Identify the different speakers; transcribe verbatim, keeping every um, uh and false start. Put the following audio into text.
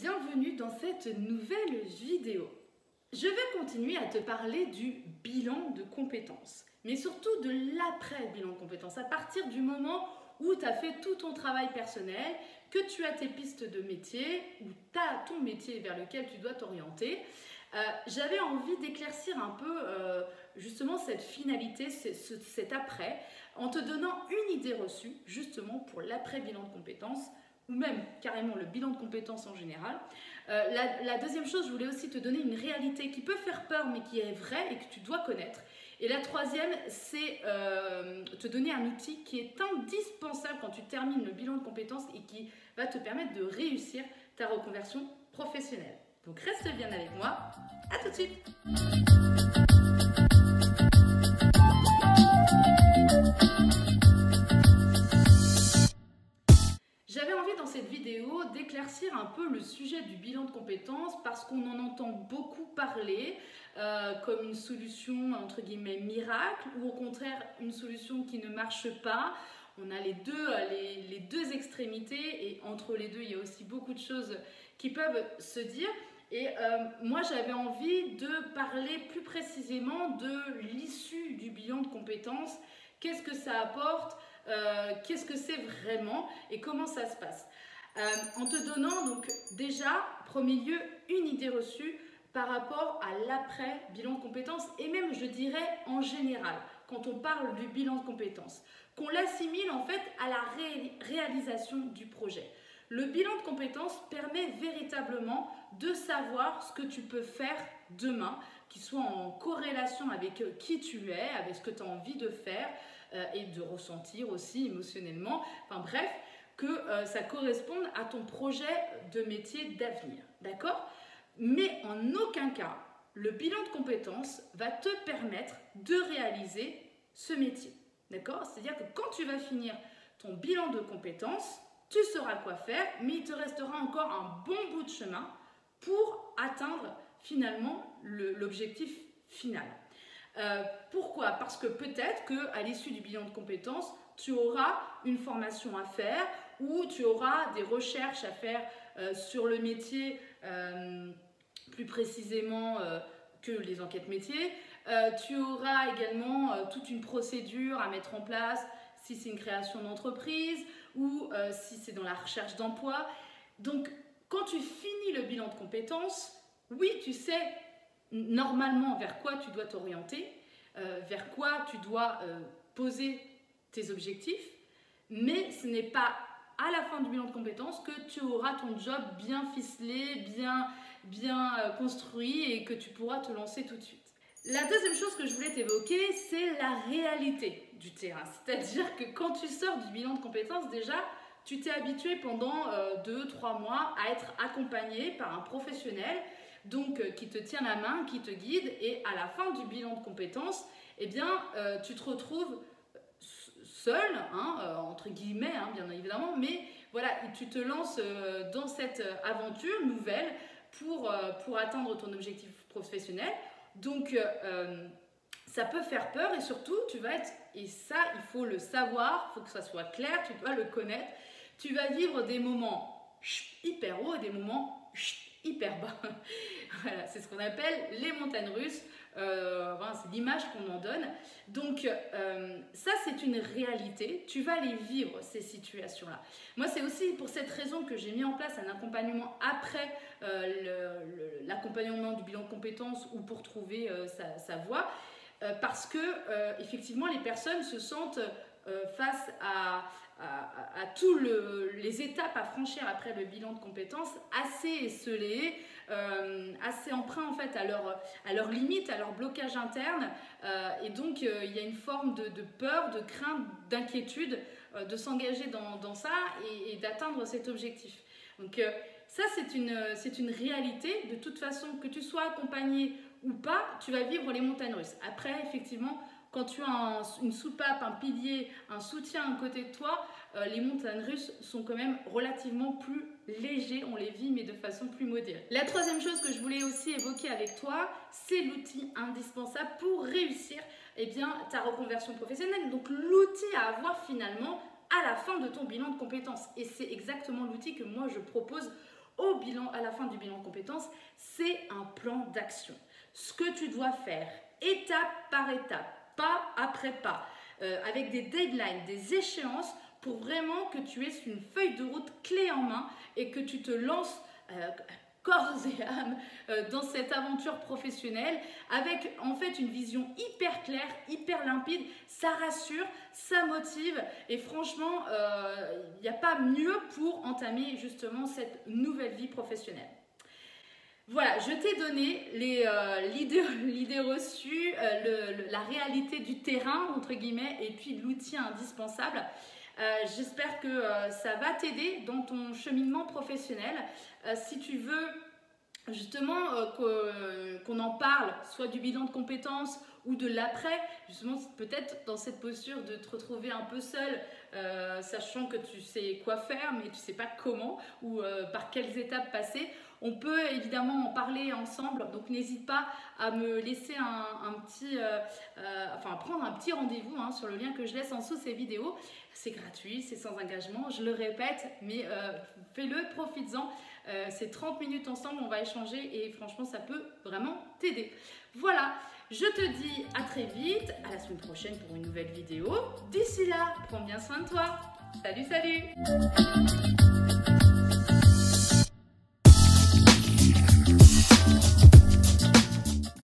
Speaker 1: bienvenue dans cette nouvelle vidéo. Je vais continuer à te parler du bilan de compétences, mais surtout de l'après-bilan de compétences, à partir du moment où tu as fait tout ton travail personnel, que tu as tes pistes de métier, ou tu as ton métier vers lequel tu dois t'orienter. Euh, J'avais envie d'éclaircir un peu euh, justement cette finalité, ce, ce, cet après, en te donnant une idée reçue justement pour l'après-bilan de compétences, ou même carrément le bilan de compétences en général. Euh, la, la deuxième chose, je voulais aussi te donner une réalité qui peut faire peur mais qui est vraie et que tu dois connaître. Et la troisième, c'est euh, te donner un outil qui est indispensable quand tu termines le bilan de compétences et qui va te permettre de réussir ta reconversion professionnelle. Donc reste bien avec moi, à tout de suite. J'avais envie dans cette vidéo d'éclaircir un peu le sujet du bilan de compétences parce qu'on en entend beaucoup parler euh, comme une solution entre guillemets miracle ou au contraire une solution qui ne marche pas. On a les deux, les, les deux extrémités et entre les deux il y a aussi beaucoup de choses qui peuvent se dire. Et euh, moi j'avais envie de parler plus précisément de l'issue du bilan de compétences. Qu'est-ce que ça apporte ? Euh, qu'est-ce que c'est vraiment et comment ça se passe euh, en te donnant donc déjà, premier lieu, une idée reçue par rapport à l'après-bilan de compétences et même je dirais en général quand on parle du bilan de compétences, qu'on l'assimile en fait à la ré réalisation du projet. Le bilan de compétences permet véritablement de savoir ce que tu peux faire demain, qui soit en corrélation avec qui tu es, avec ce que tu as envie de faire, Euh, et de ressentir aussi émotionnellement, enfin bref, que euh, ça corresponde à ton projet de métier d'avenir, d'accord? Mais en aucun cas, le bilan de compétences va te permettre de réaliser ce métier, d'accord? C'est-à-dire que quand tu vas finir ton bilan de compétences, tu sauras quoi faire, mais il te restera encore un bon bout de chemin pour atteindre finalement l'objectif final. Euh, pourquoi? Parce que peut-être qu'à l'issue du bilan de compétences, tu auras une formation à faire ou tu auras des recherches à faire euh, sur le métier, euh, plus précisément euh, que les enquêtes métiers. Euh, tu auras également euh, toute une procédure à mettre en place si c'est une création d'entreprise ou euh, si c'est dans la recherche d'emploi. Donc, quand tu finis le bilan de compétences, oui, tu sais normalement vers quoi tu dois t'orienter, euh, vers quoi tu dois euh, poser tes objectifs, mais ce n'est pas à la fin du bilan de compétences que tu auras ton job bien ficelé, bien, bien euh, construit et que tu pourras te lancer tout de suite. La deuxième chose que je voulais t'évoquer, c'est la réalité du terrain. C'est-à-dire que quand tu sors du bilan de compétences, déjà, tu t'es habitué pendant euh, deux, trois mois à être accompagné par un professionnel donc euh, qui te tient la main, qui te guide, et à la fin du bilan de compétences, eh bien, euh, tu te retrouves seul, hein, euh, entre guillemets, hein, bien évidemment, mais voilà, tu te lances euh, dans cette aventure nouvelle pour, euh, pour atteindre ton objectif professionnel. Donc, euh, ça peut faire peur et surtout, tu vas être, et ça, il faut le savoir, il faut que ça soit clair, tu dois le connaître, tu vas vivre des moments hyper hauts et des moments hyper bas. Voilà, c'est ce qu'on appelle les montagnes russes. Euh, voilà, c'est l'image qu'on en donne. Donc, euh, ça, c'est une réalité. Tu vas les vivre, ces situations-là. Moi, c'est aussi pour cette raison que j'ai mis en place un accompagnement après euh, l'accompagnement du bilan de compétences ou pour trouver euh, sa, sa voie. Euh, parce que, euh, effectivement, les personnes se sentent euh, face à à, à, à toutes le, les étapes à franchir après le bilan de compétences, assez esselées, euh, assez emprunts en fait à leur, à leur limite, à leur blocage interne. Euh, et donc, euh, il y a une forme de, de peur, de crainte, d'inquiétude euh, de s'engager dans, dans ça et, et d'atteindre cet objectif. Donc, euh, ça, c'est une, c'est une réalité. De toute façon, que tu sois accompagné ou pas, tu vas vivre les montagnes russes. Après, effectivement, quand tu as un, une soupape, un pilier, un soutien à côté de toi, euh, les montagnes russes sont quand même relativement plus légers, on les vit mais de façon plus modérée. La troisième chose que je voulais aussi évoquer avec toi, c'est l'outil indispensable pour réussir eh bien, ta reconversion professionnelle. Donc l'outil à avoir finalement à la fin de ton bilan de compétences. Et c'est exactement l'outil que moi je propose au bilan, à la fin du bilan de compétences, c'est un plan d'action. Ce que tu dois faire, étape par étape, pas après pas, euh, avec des deadlines, des échéances, pour vraiment que tu aies une feuille de route clé en main et que tu te lances euh, corps et âme euh, dans cette aventure professionnelle avec en fait une vision hyper claire, hyper limpide. Ça rassure, ça motive et franchement, il euh, n'y a pas mieux pour entamer justement cette nouvelle vie professionnelle. Voilà, je t'ai donné l'idée euh, reçue, euh, le, le, la réalité du terrain, entre guillemets, et puis l'outil indispensable. Euh, J'espère que euh, ça va t'aider dans ton cheminement professionnel. Euh, si tu veux justement euh, qu'on en parle, soit du bilan de compétences ou de l'après, justement peut-être dans cette posture de te retrouver un peu seul, euh, sachant que tu sais quoi faire mais tu sais pas comment ou euh, par quelles étapes passer. On peut évidemment en parler ensemble, donc n'hésite pas à me laisser un, un petit, euh, euh, enfin prendre un petit rendez-vous hein, sur le lien que je laisse en dessous de ces vidéos. C'est gratuit, c'est sans engagement, je le répète, mais euh, fais-le, profites-en. Euh, c'est trente minutes ensemble, on va échanger et franchement ça peut vraiment t'aider. Voilà, je te dis à très vite, à la semaine prochaine pour une nouvelle vidéo. D'ici là, prends bien soin de toi. Salut, salut!